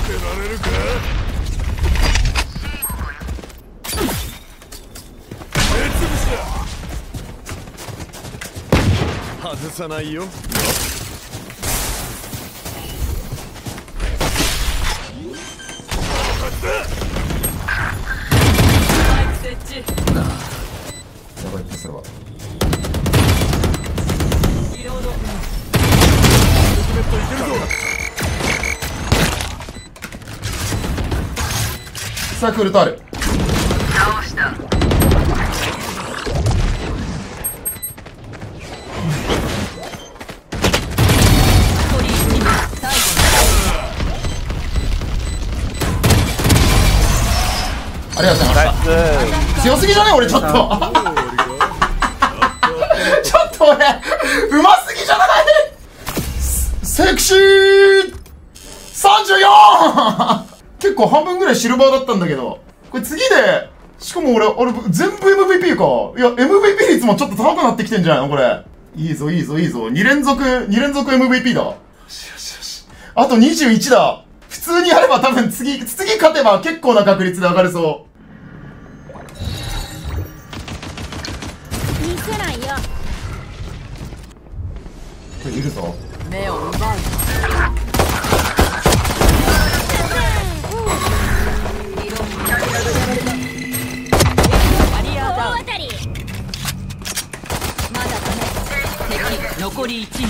外さないよ。 やばいってそれは。サークルとある。 倒した。 ありがとうございました。強すぎじゃね俺ちょっと。ちょっと俺うますぎじゃない。セクシー 34 結構半分ぐらいシルバーだったんだけど、これ次でしかも俺全部 MVP か。いや MVP 率もちょっと高くなってきてんじゃないのこれ。いいぞいいぞいいぞ。2連続 MVP だ。よしよしよし。あと21だ。普通にやれば多分次勝てば結構な確率で上がるそう。 見せないよ。 これいるぞ。 目を奪う。大当たり。まだダメ。敵残り1名。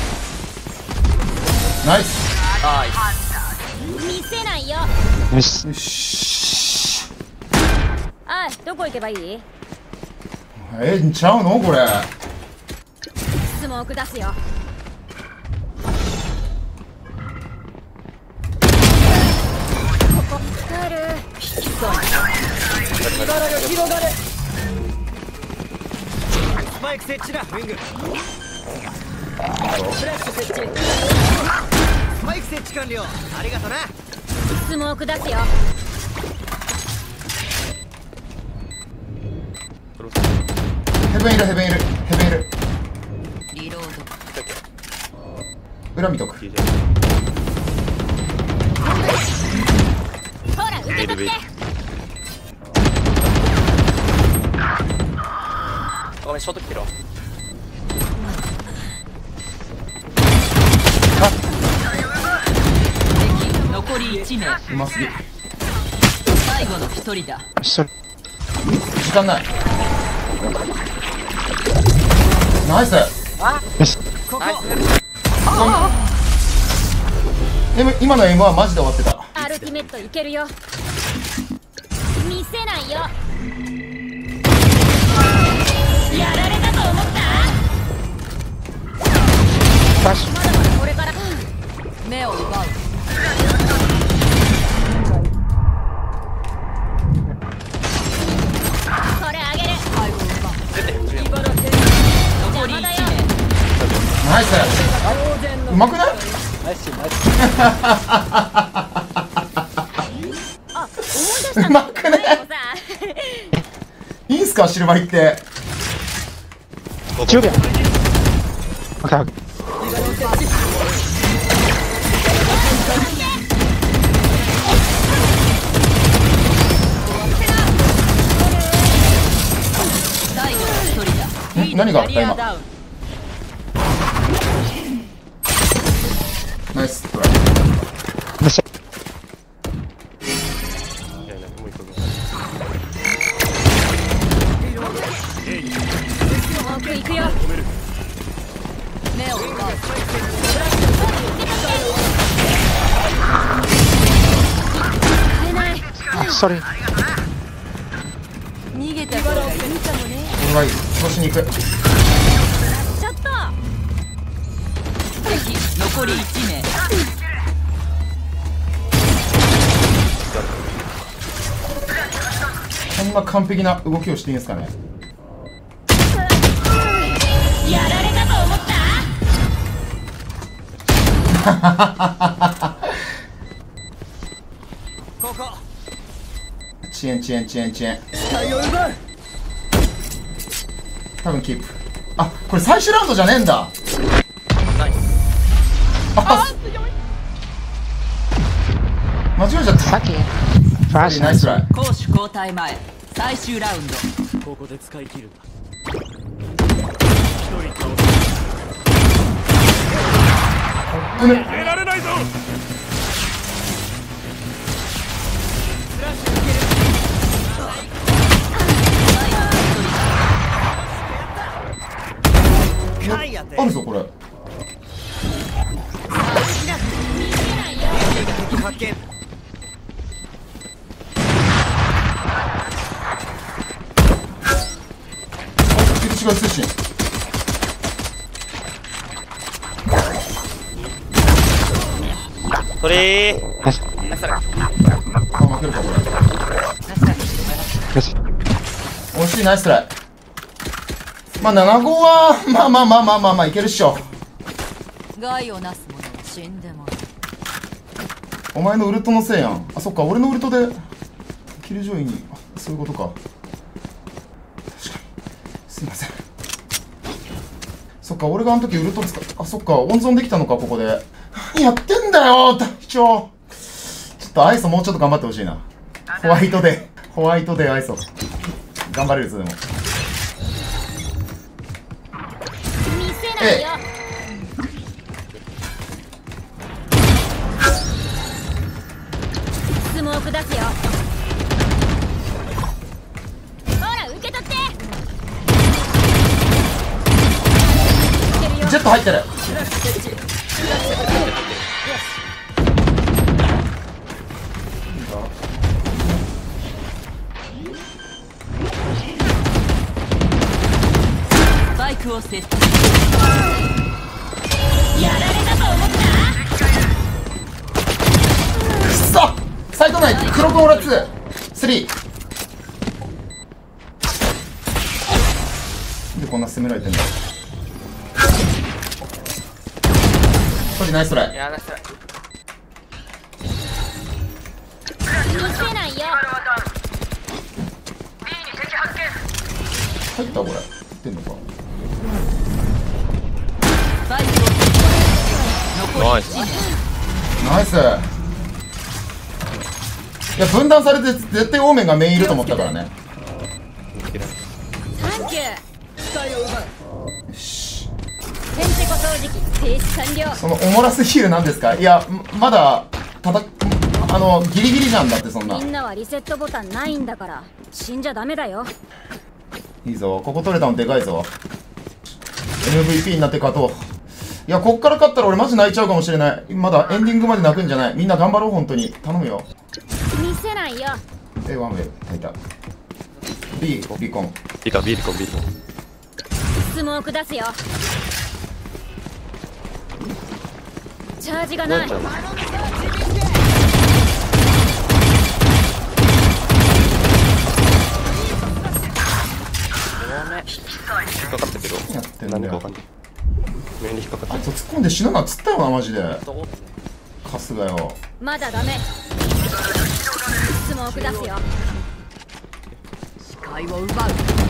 ナイス。 見せないよ。 よし。 あい、どこ行けばいい？ ちゃうのこれ。 スモーク出すよ。ここある。引きそう。力が広がる。 スパイク設置だ。ウィング。 フラッシュ設置。 スパイク設置完了。ありがとな。 スモーク出すよ。 ヘブンいるヘブンいるヘブンいる。 リロー裏見とく。 ド。ほら、受け取って。 ごめん、ショート来てるわ。 敵残り1名。 うますぎ。 最後の1人だ。 時間ない。ナイス。 ここ。 今の M はマジで終わってた。 アルティメットいけるよ。見せないよ。やられたと思った？まだまだこれから。目を奪う。これあげる。残り1名。 ナイス。うまくない？ あ、思い出したうまくね。いいんすかシルバー行って。 10秒。OK。 何があった今。ナイストライ。 行くよ。目を奪う。 ソリー。 逃げたから見たもね。 うまい。殺しに行く。 ちょっと。敵残り1名。 こんな完璧な動きをしていいんですかね。 やられたと思った？ ここ。 遅延遅延遅延遅延。多分キープ。あ、これ最終ラウンドじゃねえんだ。 ナイス。 あ、 違えちゃった。 さっき、フラッシュナイストライ。 攻守交代前最終ラウンド。 ここで使い切るんだ。 ね、 出られないぞ。 あるぞこれ。 発見。 違う通信。 それー。 ナイス。 ナイストライ。 あ、負けるかこれ。 よし。 惜しい、ナイストライ。まあ7号はまあいけるっしょ。 害をなす者は死んでもお前のウルトのせいやん。あ、そっか、俺のウルトでキルジョイに。あ、そういうことか。確かにすいません。そっか、俺があの時ウルト使っ、あ、そっか、温存できたのか、ここで。何やってんだよ隊長。ちょっとアイソもうちょっと頑張ってほしいな。ホワイトデーアイソ頑張れるぞ。でも見せないよ。スモーク出すよ。ほら受け取って。 ジェット入ってる。 バイクを設置。 やられたと思った。 くそサイト内黒くオラ2 3でこんな攻められてんだ。ソリナイストライ。 いや、ナイストライ。 見せないよ。 入ったこれ。入ってんのか。 バイクを設置。残りナイス。 ナイス。いや分断されて絶対オーメンがメインいると思ったからね。 サンキュー。機械を奪う。 よし。 ヘンテコ掃除機停止完了。 そのおもらすヒールなんですか。いやまだギリギリじゃん。だってそんな。 みんなはリセットボタンないんだから死んじゃダメだよ。 いいぞ、ここ取れたのでかいぞ。 MVP になって勝とう。いやこっから勝ったら俺マジ泣いちゃうかもしれない。まだエンディングまで泣くんじゃない。みんな頑張ろう本当に頼むよ。 見せないよ。 ワンウェイ入った。 B ビコン。 ビールコン。 スモーク出すよ。チャージがない。 引っかかったけど、 やってんだよなんでかわかんない。目に引っかかってあいつ突っ込んで死ぬなっつったよなマジで。 る。 カスがよ。 まだダメ。スモーク出すよ。 視界を奪う。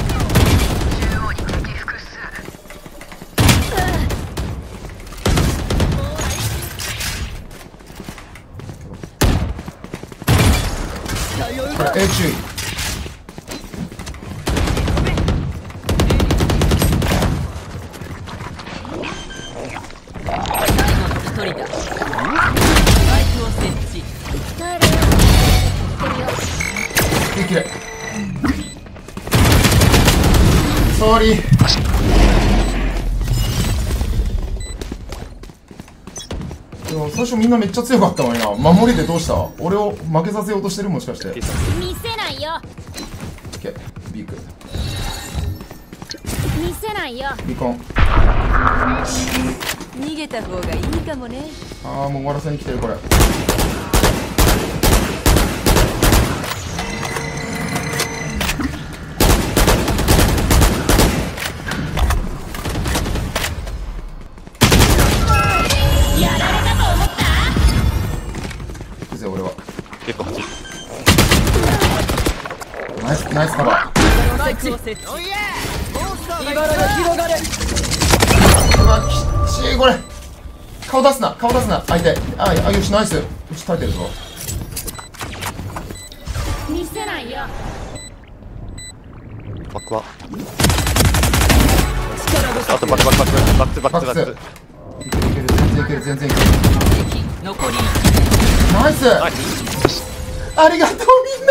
これ A 注意。 一人だ。バイクを設置。 耐えるよ。 いいきれい。ソーリー。でも最初みんなめっちゃ強かったのにな。守りでどうした。俺を負けさせようとしてるもしかして。 見せないよ。 オッケービーク見せないよ。 ビコン。 逃げた方がいいかもね。 ああもう終わらせに来てるこれ。 やられたと思った。 行くぜ俺は。 結構8。 ナイスカバー。 バイクを設置。 うわきっちいこれ。顔出すな相手。あよしナイス。よし耐えてるぞ。 見せないよ。 バックはあとバックバックバックバックバックバック。 いけるいける、全然いける、全然いける。 残りナイス、 はい。 ありがとうみん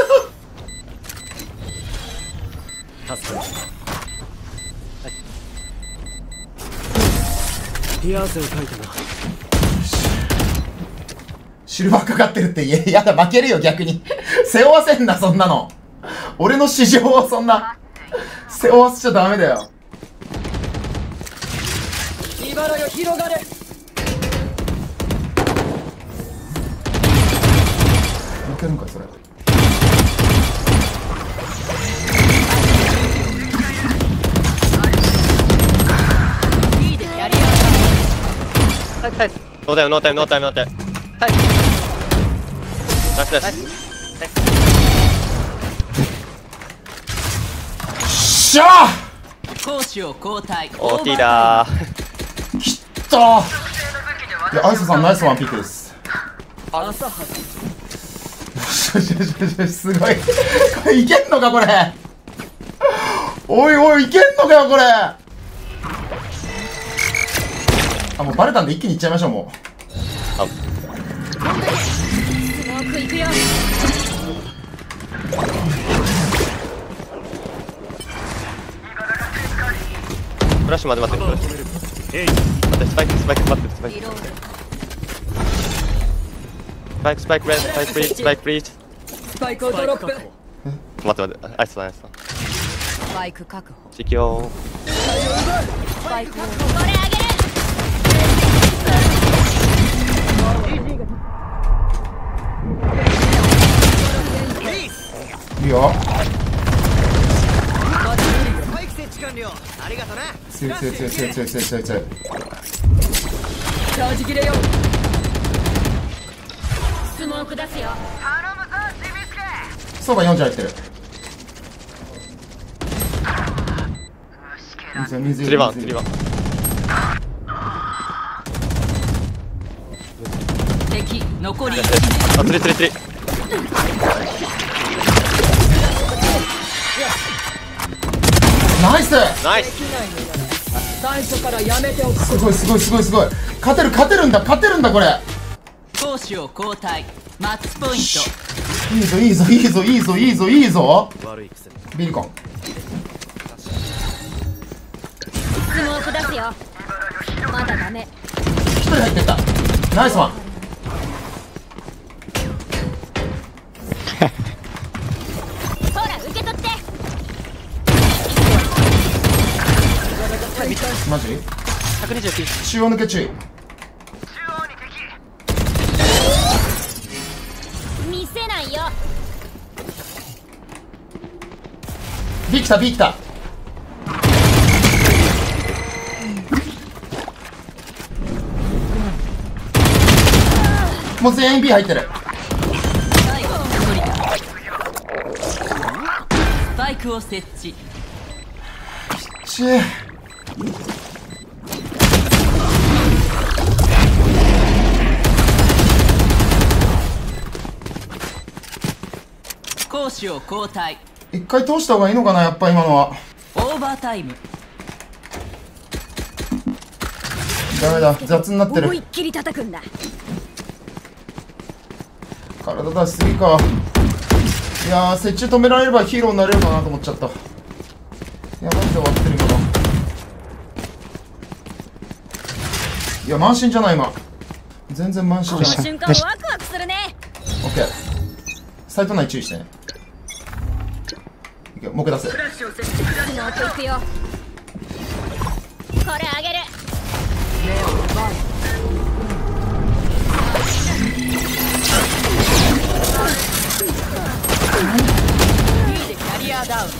な。 助かる。冷や汗をかいたな。 シルバーかかってるって言え。やだ、負けるよ逆に。背負わせんな、そんなの。俺の市場をそんな背負わせちゃダメだよ。 茨が広がれ。 負けるんかいそれ。 いいでやりやノータイムノータイムノータイムノータイム。ナイスナイス。 しゃ攻守を交代。 オーティーだー。 ーきったー。いや、アイスさんナイスワンピックです。 朝はすごい。これいけんのかこれ。おいおい、いけんのかよこれ。あ、もうバレたんで一気にいっちゃいましょう。もスモーク行くよ。 フラッシュまで待ってる。待ってスパイクスパイク待ってスパイク。 リロード。 スパイクスパイクレッドスパイクプリーズスパイクプリーズ。 スパイクをドロップ。 待って待ってアイスさんアイスさん。 スパイク確保。 地球。 スパイクをこれあげる。 ういいよ。 スパイク設置完了。ありがとな。 強い強い強い強い強い強い強い強い。 チャージ切れよ。 スモーク出すよ。 相場40入ってる。水水釣りバン釣りバン。 敵残りあ釣り釣り釣り。 ナイス。 ナイス。 最初からやめておく。 すごいすごいすごいすごい。勝てる勝てるんだ勝てるんだこれ。 攻守を交代。マッチポイント。 いいぞいいぞいいぞいいぞいいぞいいぞ。 悪い癖。 ビリコン。 スモーク出すよ。まだダメ。 一人入ってった。ナイスワン。 ほら受け取って。 マジ 129。 中央抜け注意。 見せないよ。 B 来た B 来た。もう全員 B 入ってる。 最後の一人だ。スパイクを設置。 ちぇ攻守を交代。 一回通した方がいいのかなやっぱ今のは。 オーバータイム。 ダメだ雑になってる。 思いっきり叩くんだ。 体出しすぎか。いやー設置止められればヒーローになれるかなと思っちゃった。いやマジで終わってる今の。いや満身じゃない今。全然満身じゃこのない。 瞬間ワクワクするね。 オッケー。サイト内注意してね。いけもう一回出せ。 スモーク行くよ。これあげる。 いいでキャリアダウン。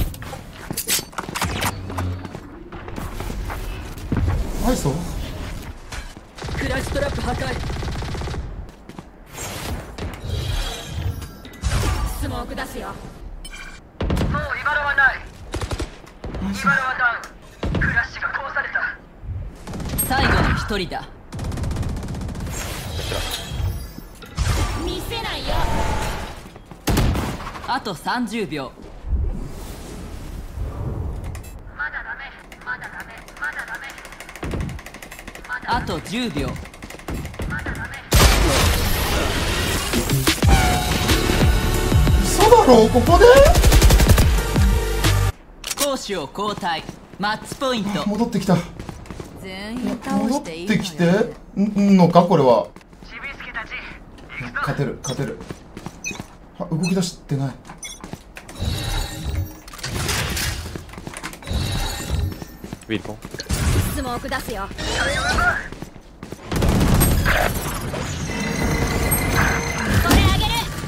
ナイス。 クラッシュトラップ破壊。 スモーク出すよ。 もう茨はない。茨はダウン。クラッシュが壊された。 最後の一人だ。 見せないよ。 あと30秒。 まだダメまだダメまだダメあと10秒。 まだダメ。 嘘だろここで攻守を交代。マッチポイント。 戻ってきた。 全員倒戻っしていいのよてきてんのかこれは。 ちびすけたち勝てる勝てる。あ、動き出してない。 ウィルコン。 スモーク出すよ。これあげる。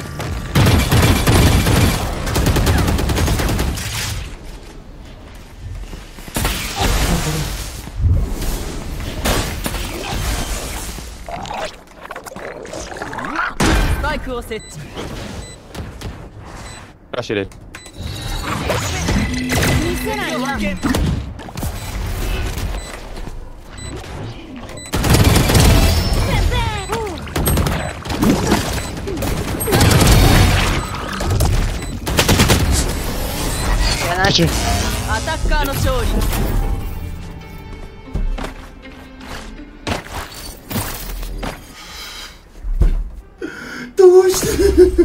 スパイクを設置。 フラッシュ入れる。 見せないよ。 70. アタッカーの勝利。 どうして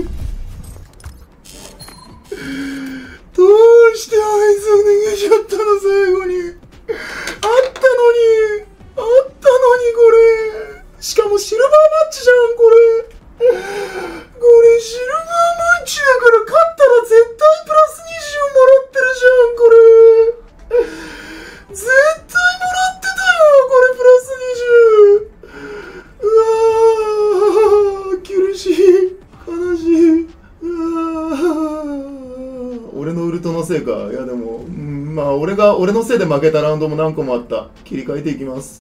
どうしてあいつを逃げちゃったの最後に。あったのにこれ。しかもシルバーマッチじゃんこれ。これシルバーマッチだから勝ったら絶対プラス20もらってるじゃんこれ。絶対もらってたよこれプラス20。うわー苦しい悲しい。うわー俺のウルトのせいか。いやでも、まあ俺のせいで負けたラウンドも何個もあった。切り替えていきます。